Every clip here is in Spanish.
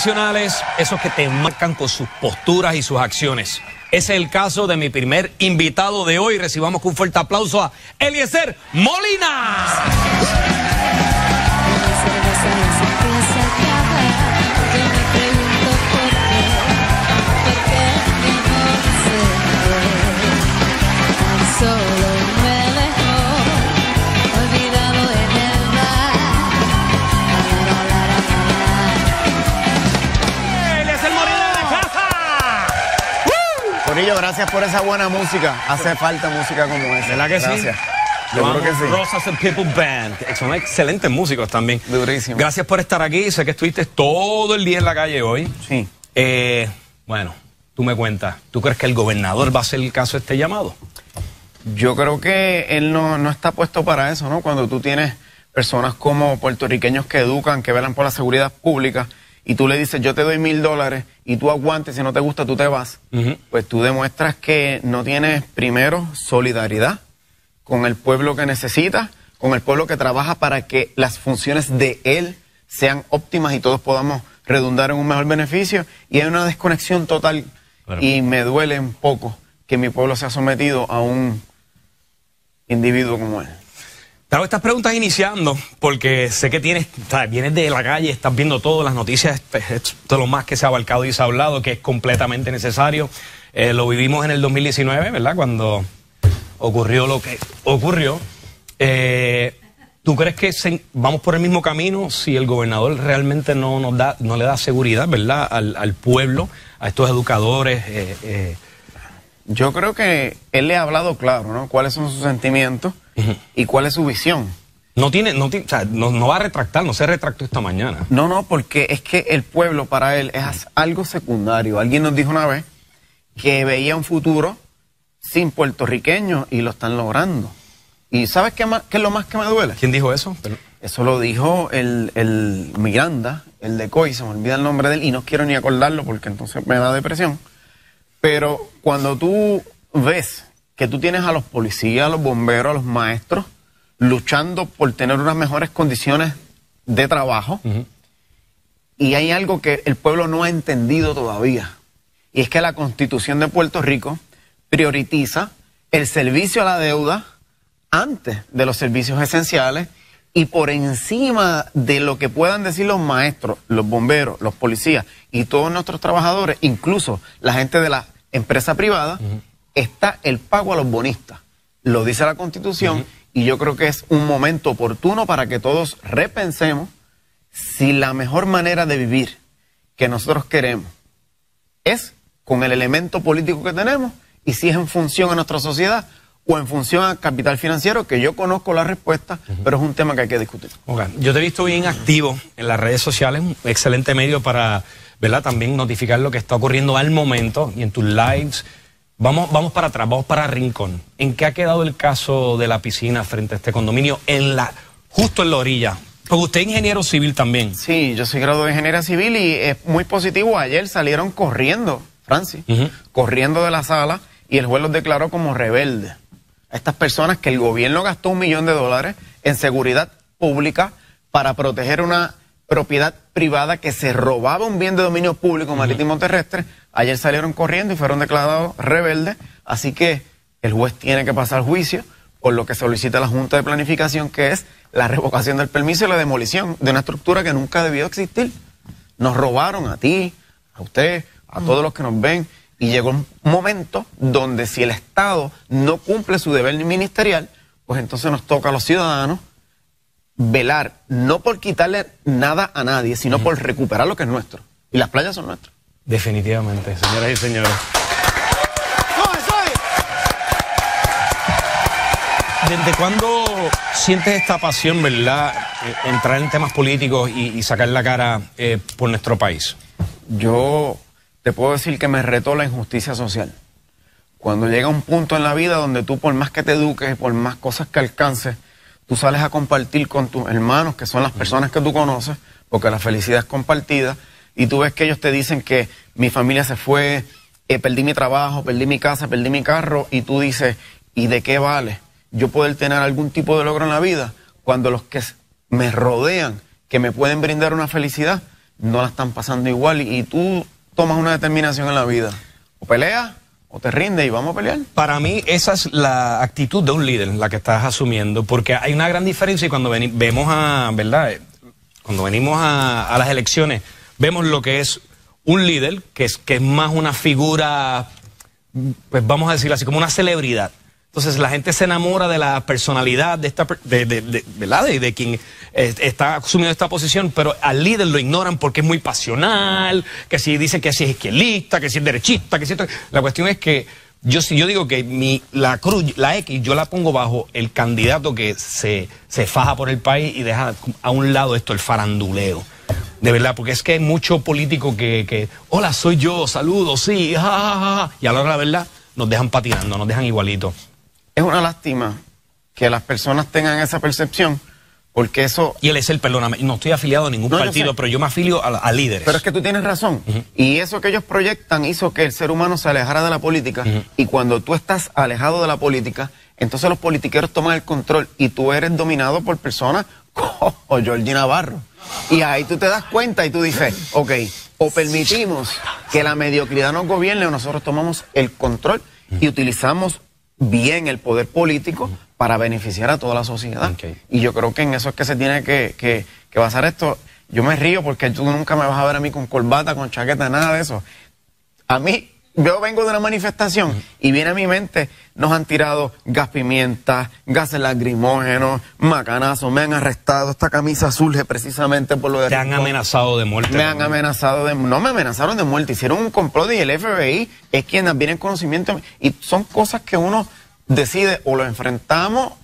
convencionales, esos que te marcan con sus posturas y sus acciones. Ese es el caso de mi primer invitado de hoy. Recibamos con un fuerte aplauso a Eliezer Molina. Corillo, gracias por esa buena música. Hace falta música como esa. ¿Verdad que gracias. Sí? Yo creo que sí. Rosas and People Band, que son excelentes músicos también. Durísimo. Gracias por estar aquí. Sé que estuviste todo el día en la calle hoy. Sí. Bueno, tú me cuentas. ¿Tú crees que el gobernador va a hacer el caso de este llamado? Yo creo que él no está puesto para eso, ¿no? Cuando tú tienes personas como puertorriqueños que educan, que velan por la seguridad pública, y tú le dices, yo te doy $1000 y tú aguantes, si no te gusta tú te vas, pues tú demuestras que no tienes, primero, solidaridad con el pueblo que necesita, con el pueblo que trabaja para que las funciones de él sean óptimas y todos podamos redundar en un mejor beneficio, y hay una desconexión total, y me duele un poco que mi pueblo sea sometido a un individuo como él. Te hago estas preguntas iniciando porque sé que vienes de la calle, estás viendo todas las noticias, es de lo más que se ha abarcado y se ha hablado, que es completamente necesario. Lo vivimos en el 2019, ¿verdad? Cuando ocurrió lo que ocurrió. ¿Tú crees que vamos por el mismo camino si el gobernador realmente no le da seguridad, ¿verdad? Al pueblo, a estos educadores. Yo creo que él le ha hablado claro, ¿no? ¿Cuáles son sus sentimientos y cuál es su visión? No va a retractar, no se retractó esta mañana. No, porque es que el pueblo para él es algo secundario. Alguien nos dijo una vez que veía un futuro sin puertorriqueños y lo están logrando. ¿Y sabes qué es lo más que me duele? ¿Quién dijo eso? Eso lo dijo el Miranda, el de COI, se me olvida el nombre de él y no quiero ni acordarlo porque entonces me da depresión. Pero cuando tú ves que tú tienes a los policías, a los bomberos, a los maestros luchando por tener unas mejores condiciones de trabajo, y hay algo que el pueblo no ha entendido todavía, y es que la Constitución de Puerto Rico prioriza el servicio a la deuda antes de los servicios esenciales y por encima de lo que puedan decir los maestros, los bomberos, los policías y todos nuestros trabajadores, incluso la gente de la empresa privada, está el pago a los bonistas. Lo dice la Constitución y yo creo que es un momento oportuno para que todos repensemos si la mejor manera de vivir que nosotros queremos es con el elemento político que tenemos y si es en función a nuestra sociedad o en función al capital financiero, que yo conozco la respuesta, pero es un tema que hay que discutir. Okay. Yo te he visto bien activo en las redes sociales, un excelente medio para, ¿verdad?, también notificar lo que está ocurriendo al momento y en tus lives. Vamos para atrás, vamos para Rincón. ¿En qué ha quedado el caso de la piscina frente a este condominio justo en la orilla? Porque usted es ingeniero civil también. Sí, yo soy graduado de ingeniería civil y es muy positivo. Ayer salieron corriendo, Francis, corriendo de la sala y el juez los declaró como rebeldes. Estas personas que el gobierno gastó $1 millón en seguridad pública para proteger una propiedad privada que se robaba un bien de dominio público marítimo terrestre, ayer salieron corriendo y fueron declarados rebeldes, así que el juez tiene que pasar juicio por lo que solicita la Junta de Planificación, que es la revocación del permiso y la demolición de una estructura que nunca debió existir. Nos robaron a ti, a usted, a todos los que nos ven, y llegó un momento donde si el Estado no cumple su deber ministerial, pues entonces nos toca a los ciudadanos velar, no por quitarle nada a nadie, sino por recuperar lo que es nuestro. Y las playas son nuestras. Definitivamente, señoras y señores. ¿Desde cuándo sientes esta pasión, verdad, entrar en temas políticos y sacar la cara por nuestro país? Yo te puedo decir que me retó la injusticia social. Cuando llega un punto en la vida donde tú, por más que te eduques, por más cosas que alcances, tú sales a compartir con tus hermanos, que son las personas que tú conoces, porque la felicidad es compartida, y tú ves que ellos te dicen que mi familia se fue, perdí mi trabajo, perdí mi casa, perdí mi carro, y tú dices, ¿y de qué vale yo poder tener algún tipo de logro en la vida cuando los que me rodean, que me pueden brindar una felicidad, no la están pasando igual y tú tomas una determinación en la vida. O peleas o te rindes y vamos a pelear. Para mí esa es la actitud de un líder, la que estás asumiendo, porque hay una gran diferencia y cuando vemos a, ¿verdad? Cuando venimos a las elecciones, vemos lo que es un líder, que es más una figura, pues vamos a decirlo así, como una celebridad. Entonces la gente se enamora de la personalidad de esta, ¿verdad? De quien está asumiendo esta posición, pero al líder lo ignoran porque es muy pasional, que si dicen que si es izquierdista, que si es derechista, que si esto. La cuestión es que yo digo que la cruz, la X, yo la pongo bajo el candidato que se faja por el país y deja a un lado esto, el faranduleo. De verdad, porque es que hay mucho político que hola, soy yo, saludos, sí, y a la hora de la verdad nos dejan patinando, nos dejan igualitos. Es una lástima que las personas tengan esa percepción, porque eso... Y él es perdóname, no estoy afiliado a ningún partido, pero yo me afilio a líderes. Pero es que tú tienes razón. Y eso que ellos proyectan hizo que el ser humano se alejara de la política. Y cuando tú estás alejado de la política, entonces los politiqueros toman el control y tú eres dominado por personas como Georgie Navarro. Y ahí tú te das cuenta y tú dices, ok, o permitimos que la mediocridad nos gobierne o nosotros tomamos el control y utilizamos bien el poder político para beneficiar a toda la sociedad. Y yo creo que en eso es que se tiene que basar esto. Yo me río porque tú nunca me vas a ver a mí con corbata, con chaqueta, nada de eso. A mí, yo vengo de una manifestación y viene a mi mente, nos han tirado gas pimienta, gases lacrimógenos, macanazos, me han arrestado, esta camisa surge precisamente por lo de... Te han amenazado de muerte. Me han amenazado de... No me amenazaron de muerte, hicieron un complot y el FBI es quien viene en conocimiento y son cosas que uno decide o lo enfrentamos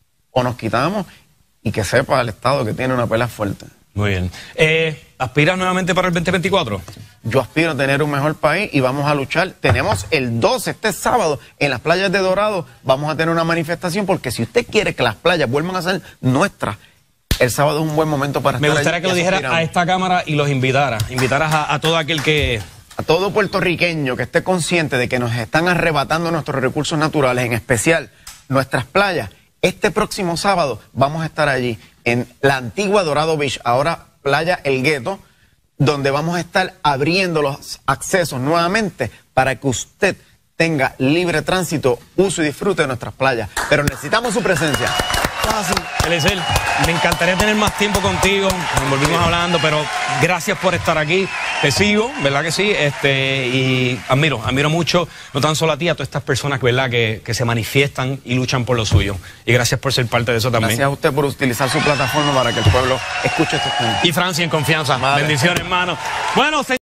o nos quitamos y que sepa el Estado que tiene una pelea fuerte. Muy bien. ¿Aspiras nuevamente para el 2024? Yo aspiro a tener un mejor país y vamos a luchar. Tenemos el 12, este sábado, en las playas de Dorado, vamos a tener una manifestación porque si usted quiere que las playas vuelvan a ser nuestras, el sábado es un buen momento para estar allí. Me gustaría que lo dijeras a esta cámara y los invitaras a todo aquel que... A todo puertorriqueño que esté consciente de que nos están arrebatando nuestros recursos naturales, en especial nuestras playas. Este próximo sábado vamos a estar allí en la antigua Dorado Beach, ahora Playa El Gueto, donde vamos a estar abriendo los accesos nuevamente para que usted tenga libre tránsito, uso y disfrute de nuestras playas. Pero necesitamos su presencia. Eliezer, me encantaría tener más tiempo contigo, nos volvimos hablando, pero gracias por estar aquí, te sigo, ¿verdad que sí? Y admiro mucho, no tan solo a ti, a todas estas personas, ¿verdad? Que se manifiestan y luchan por lo suyo, y gracias por ser parte de eso también. Gracias a usted por utilizar su plataforma para que el pueblo escuche estos temas. Y Francia en confianza, bendiciones, hermano. Bueno,